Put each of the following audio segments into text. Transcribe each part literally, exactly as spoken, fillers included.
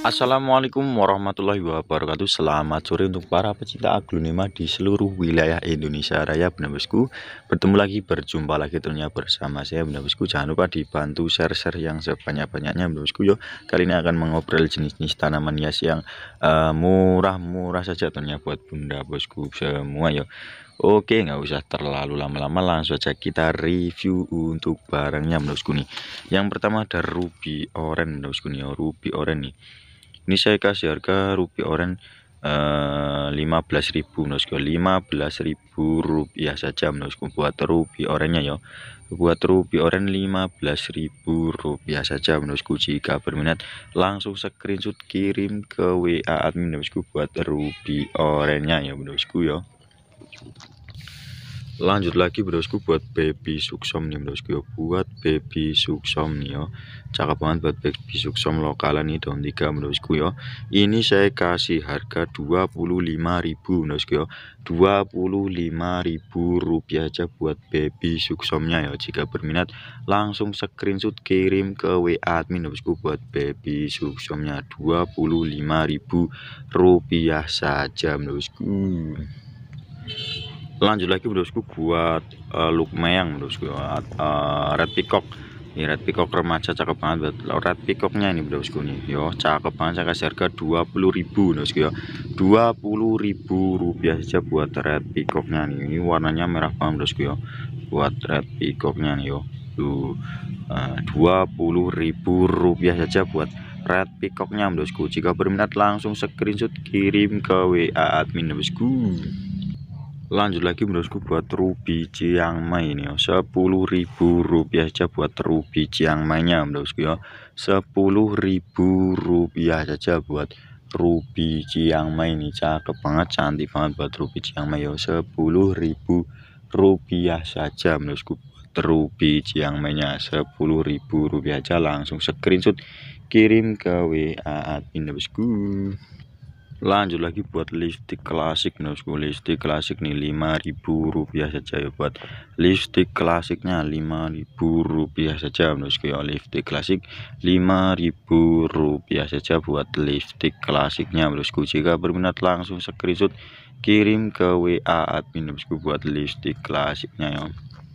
Assalamualaikum warahmatullahi wabarakatuh. Selamat sore untuk para pecinta aglonema di seluruh wilayah Indonesia Raya, Bunda Bosku. Bertemu lagi, berjumpa lagi tentunya bersama saya, Bunda Bosku. Jangan lupa dibantu share-share yang sebanyak-banyaknya, Bunda Bosku. Yo, kali ini akan mengobrol jenis-jenis tanaman hias yang eh, murah-murah saja tentunya buat Bunda Bosku semua. Yo, oke, nggak usah terlalu lama-lama, langsung saja kita review untuk barangnya, Bunda Bosku nih. Yang pertama ada ruby orange, Bunda Bosku nih. Yo, ruby orange nih. Ini saya kasih harga ruby orange eh, lima belas ribu bosku, lima belas ribu rupiah saja bosku buat ruby orange-nya ya. Buat ruby orange lima belas ribu rupiah saja bosku. Jika berminat langsung screenshot kirim ke W A admin bosku buat ruby orange-nya ya bosku ya. Lanjut lagi bosku buat baby suksom nih bosku, buat baby suksom nih yo, cakep banget buat baby suksom lokalan nih daun tiga bosku yo. Ini saya kasih harga dua puluh lima ribu bosku yo, dua puluh lima ribu rupiah aja buat baby suksomnya ya. Jika berminat langsung screenshot kirim ke W A admin bosku buat baby suksomnya, dua puluh lima ribu rupiah saja bosku. Lanjut lagi bosku buat uh, lukmeyang bosku, uh, uh, red peacock. Ini red peacock remaja cakep banget. Red peacocknya ini bosku nih yo, cakep banget. Saya kasih harga dua puluh ribu bosku ya, dua puluh ribu rupiah saja buat red peacocknya nih. Ini warnanya merah banget bosku ya, buat red peacocknya nih yo. Tuh, uh, dua puluh ribu rupiah saja buat red peacocknya bosku. Jika berminat langsung screenshot kirim ke W A admin bosku. Lanjut lagi bosku buat ruby Chiang Mai ini ya, sepuluh ribu rupiah saja buat ruby Chiang Mai nya bosku ya, sepuluh ribu rupiah saja buat ruby Chiang Mai ini. Cakep banget, cantik banget buat ruby Chiang Mai ya, sepuluh ribu rupiah saja bosku. Ruby Chiang Mai nya sepuluh ribu rupiah aja, langsung screenshot kirim ke W A admin bosku. Lanjut lagi buat lipstick klasik bosku, lipstick klasik nih lima ribu rupiah saja ya, buat lipstick klasiknya lima ribu rupiah saja bosku ya. Lipstick klasik lima ribu rupiah saja buat lipstick klasiknya bosku. Jika berminat langsung screenshot kirim ke W A admin bosku buat lipstick klasiknya ya.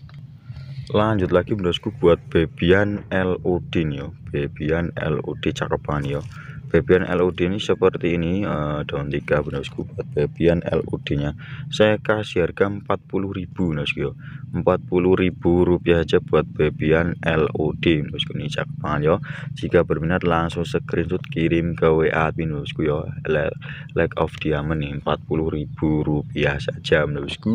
Lanjut lagi bosku buat babyan L O D nih yo, babyan L O D cakep banget yo. Babyan L O D ini seperti ini, uh, daun tiga bosku. Buat babyan L O D nya saya kasih harga empat puluh ribu bosku yo, empat puluh ribu rupiah aja buat babyan L O D bosku. Ini cakep banget yo. Jika berminat langsung screenshot kirim ke W A admin bosku yo. Leg of diamond nih empat puluh ribu rupiah saja bosku.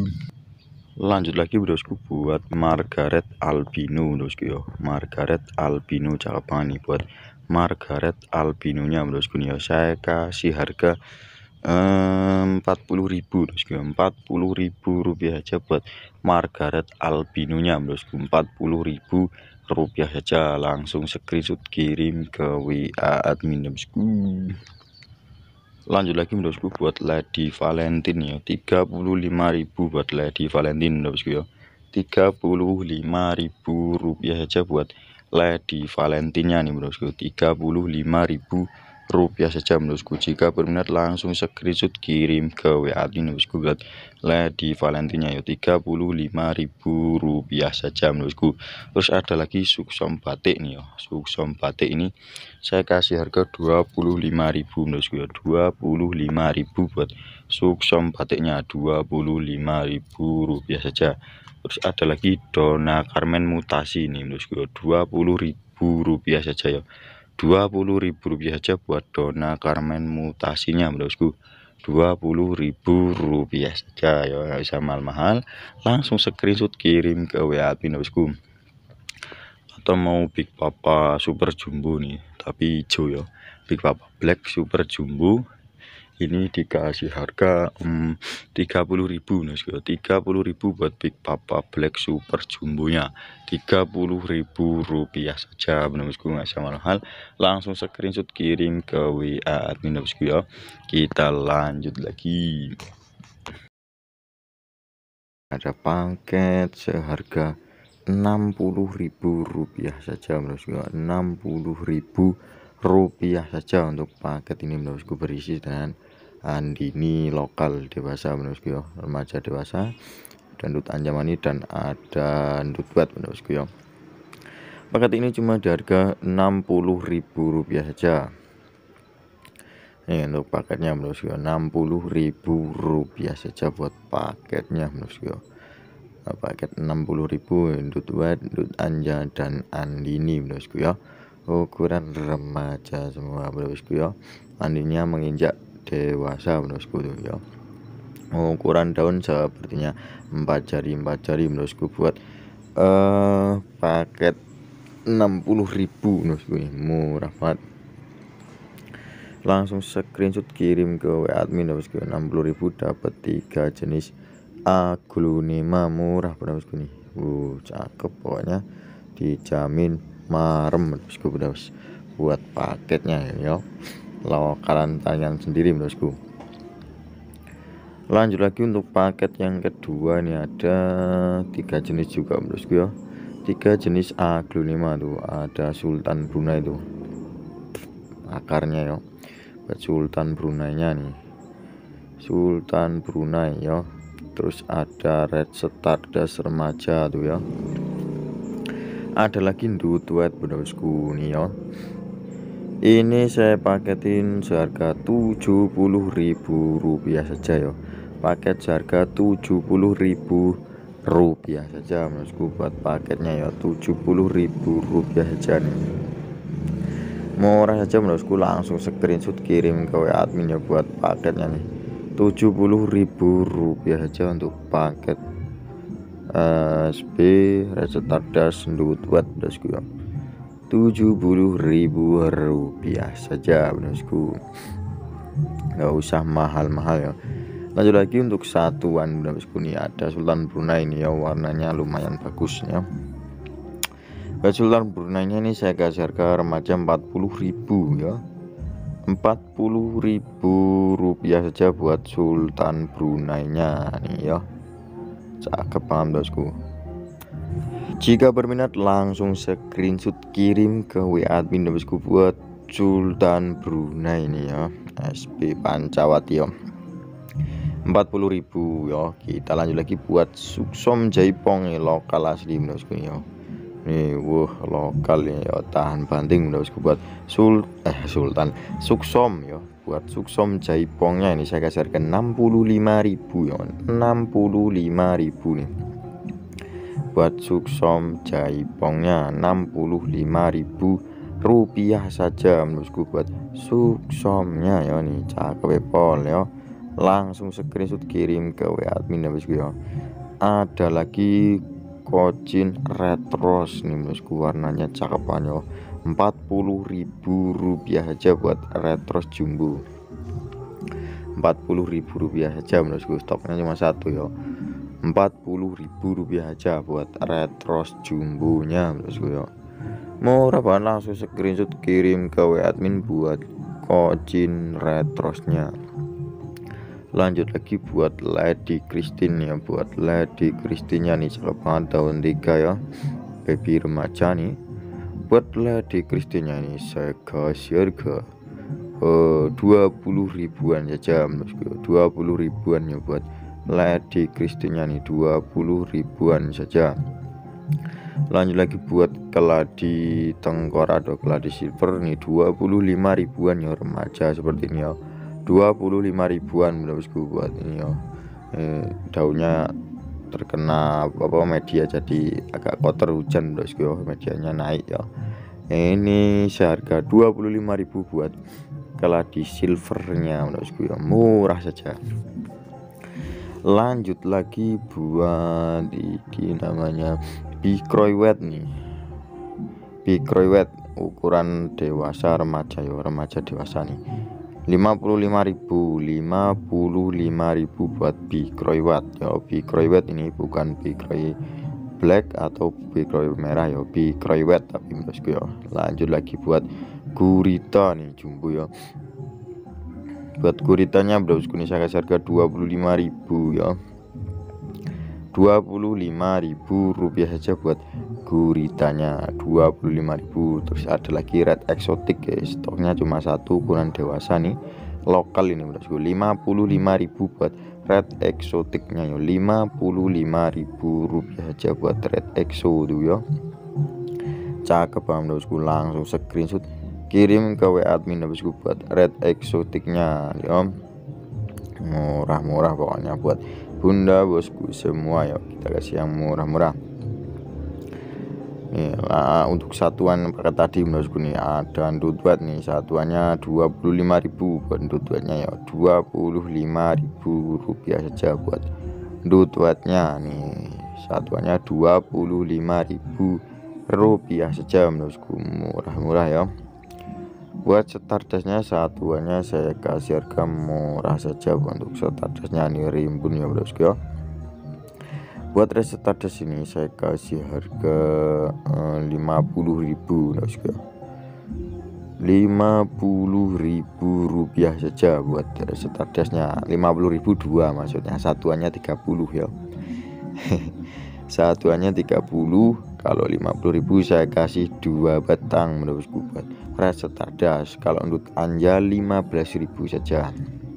Lanjut lagi bosku buat Margaret albino bosku yo, Margaret albino cakep banget nih. Buat Margaret albinonya bosku nih yo, saya kasih harga empat puluh ribu bosku, empat puluh ribu rupiah aja buat Margaret albinonya bosku, empat puluh ribu rupiah saja, langsung screenshot kirim ke W A admin bosku. Lanjut lagi bosku buat Lady Valentine ya, tiga puluh lima ribu buat Lady Valentine bosku ya, tiga puluh lima ribu rupiah saja buat Lady Valentine nya nih bosku, tiga puluh lima ribu rupiah saja bosku. Jika berminat langsung screenshot kirim ke W A admin bosku buat Lady Valentine nya ya, tiga puluh lima ribu rupiah saja bosku. Terus ada lagi suksom batik nih ya, suksom batik ini saya kasih harga dua puluh lima ribu bosku ya, dua puluh lima ribu buat suksom batiknya, dua puluh lima ribu rupiah saja. Terus ada lagi Donna Carmen mutasi ini bosku, dua puluh ribu rupiah saja ya, dua puluh ribu rupiah saja buat Donna Carmen mutasinya bosku, dua puluh ribu rupiah saja ya, nggak bisa mahal-mahal, langsung screenshot kirim ke W A admin bosku. Atau mau Big Papa Super Jumbo nih tapi hijau ya, Big Papa Black Super Jumbo ini dikasih harga um, tiga puluh ribu bosku, tiga puluh ribu buat Big Papa Black Super Jumbo nya, tiga puluh ribu rupiah saja bosku, nggak sama mahal, langsung screenshot kirim ke W A admin bosku ya. Kita lanjut lagi, ada paket seharga enam puluh ribu rupiah saja bosku, enam puluh ribu rupiah saja untuk paket ini bosku, berisi dengan Andini lokal dewasa bosku ya, remaja dewasa, dangdut anjamani, dan ada dangdut buat bosku ya. Paket ini cuma di harga enam puluh ribu rupiah saja. Ini untuk paketnya bosku, enam puluh ribu rupiah saja buat paketnya bosku. Nah, paket enam puluh ribu dangdut buat, dangdut anja, dan Andini bosku ya. Ukuran remaja semua bosku ya. Andinya menginjak dewasa bosku tuh ya. Ukuran daun sepertinya empat jari empat jari bosku, buat uh, paket enam puluh ribu bosku, murah banget. Langsung screenshot kirim ke W A admin bosku, enam puluh ribu dapat tiga jenis aglonema, murah bosku nih. Uh, cakep pokoknya, dijamin marem bosku bos, buat paketnya ya, lokalan tangan sendiri bosku. Lanjut lagi untuk paket yang kedua, ini ada tiga jenis juga bosku ya, tiga jenis aglonema tuh. Ada Sultan Brunei itu akarnya ya, buat Sultan Brunei-nya nih, Sultan Brunei ya. Terus ada Red Stardust remaja tuh ya. Ada lagi dangdut buat bosku nih ya. Ini saya paketin seharga tujuh puluh ribu rupiah saja ya. Paket seharga tujuh puluh ribu rupiah saja bosku, buat paketnya ya, tujuh puluh ribu rupiah saja nih. Murah saja bosku, langsung screenshot kirim ke W A admin ya buat paketnya nih, tujuh puluh ribu rupiah saja untuk paket S B Red Stardust dangdut buat bosku ya, tujuh puluh ribu rupiah saja bosku, nggak usah mahal-mahal ya. Lanjut lagi untuk satuan bosku nih, ada Sultan Brunei ini ya, warnanya lumayan bagus ya. Buat Sultan Brunei nya ini saya kasih harga remaja empat puluh ribu ya, empat puluh ribu rupiah saja buat Sultan Brunei nya nih ya, cakep banget bosku. Jika berminat langsung screenshot kirim ke W A admin bosku buat Sultan Brunei ini ya, S B Pancawati ya, empat puluh ribu ya. Kita lanjut lagi buat Suksom Jaipong ya, lokal asli bosku ya. Nih, wah lokal ya, tahan banting bosku, buat sul eh Sultan Suksom ya, buat Suksom Jaipongnya ini saya kasih harga enam puluh lima ribu ya, enam puluh lima ribu nih. Buat Suksom Jaipongnya enam puluh lima ribu rupiah saja bosku, buat Suksomnya ya nih, cakep pol ya. Langsung screenshot kirim ke W A admin bosku ya. Ada lagi Kocin Retros nih bosku, warnanya cakepan ya, empat puluh ribu rupiah saja buat Retros jumbo, empat puluh ribu rupiah saja bosku, stoknya cuma satu ya, empat puluh ribu rupiah aja buat Retros jumbonya bosku ya, murah banget. Langsung screenshot kirim ke W A admin buat Kocin Retrosnya. Lanjut lagi buat Lady Christine ya, buat Lady Christine nya nih, cakep banget, daun tiga ya, baby remaja nih. Buat Lady Christine nya nih saya kasih harga uh, dua puluh ribuan saja bosku, dua puluh ribuan ya buat Lady Christine nya nih, dua puluh ribuan saja. Lanjut lagi buat keladi tengkorak atau keladi silver nih, dua puluh lima ribuan ya, remaja seperti ini ya, dua puluh lima ribuan bosku buat ini ya. Eh, daunnya terkena apa media jadi agak kotor hujan bosku ya, medianya naik ya. Ini seharga dua puluh lima ribu buat keladi silvernya bosku ya, murah saja. Lanjut lagi buat ini namanya Bikroiwet nih, Bikroiwet ukuran dewasa remaja ya, remaja dewasa nih, lima puluh lima ribu, lima puluh lima ribu buat Bikroiwet ya. Bikroiwet ini bukan Bikroi black atau Bikroi merah ya, Bikroiwet tapi bosku ya. Lanjut lagi buat gurita nih jumbo ya. Buat guritanya bosku ini saya kasih harga dua puluh lima ribu ya, dua puluh lima ribu rupiah saja buat guritanya, dua puluh lima ribu. Terus ada lagi red exotic guys, stoknya cuma satu, ukuran dewasa nih, lokal ini bosku, lima puluh lima ribu buat red exoticnya yo, lima puluh lima ribu rupiah aja buat red exo tuh yo. Cakep banget bosku, langsung screenshot kirim ke W A admin bosku buat red exoticnya yo. Murah-murah pokoknya buat bunda bosku semua ya, kita kasih yang murah-murah nih lah. Untuk satuan paket tadi bosku nih ada ndudwet nih, satuannya dua puluh lima ribu buat ndudwetnya ya, dua puluh lima ribu rupiah saja buat ndudwetnya nih, satuannya dua puluh lima ribu rupiah saja bosku, murah-murah ya. Buat stardustnya satuannya saya kasih harga murah saja untuk stardustnya nih, rimbun ya bosku ya. Buat red stardust ini saya kasih harga eh, lima puluh ribu bosku ya, lima puluh ribu rupiah saja buat red stardustnya, lima puluh ribu dua maksudnya, satuannya tiga puluh ya. Satuannya tiga puluh, kalau lima puluh ribu saya kasih dua batang bosku buat red stardust. Kalau ndut anja lima belas ribu saja,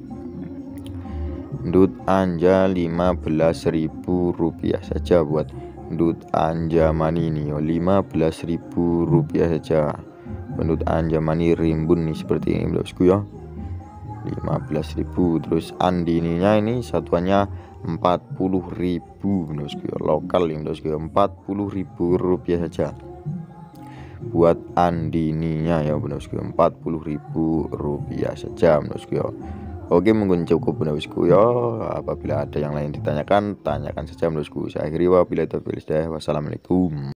ndut anja lima belas ribu rupiah saja buat ndut anja mani ini yo, lima belas ribu rupiah saja ndut anja mani rimbun nih seperti ini bosku ya, lima belas ribu. Terus andininya ini satuannya empat puluh ribu bosku ya, lokal ini bosku ya, empat puluh ribu rupiah saja buat andininya ya bosku, empat puluh ribu rupiah saja bosku ya. Oke, mungkin cukup bosku ya, apabila ada yang lain ditanyakan tanyakan saja bosku. Saya akhiri, wabillahi taufiq wal hidayah, wassalamualaikum.